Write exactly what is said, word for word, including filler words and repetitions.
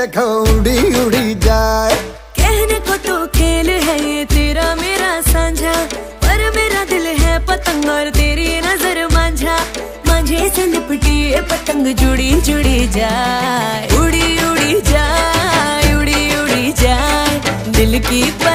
देखो उड़ी उड़ी जाए। कहने को तो खेल है ये तेरा मेरा साझा, पर मेरा दिल है पतंग और तेरी नजर मांझा। मांझे से लिपटी ये पतंग जुड़ी जुड़ी जाए, उड़ी उड़ी जाए, उड़ी उड़ी जाए दिल की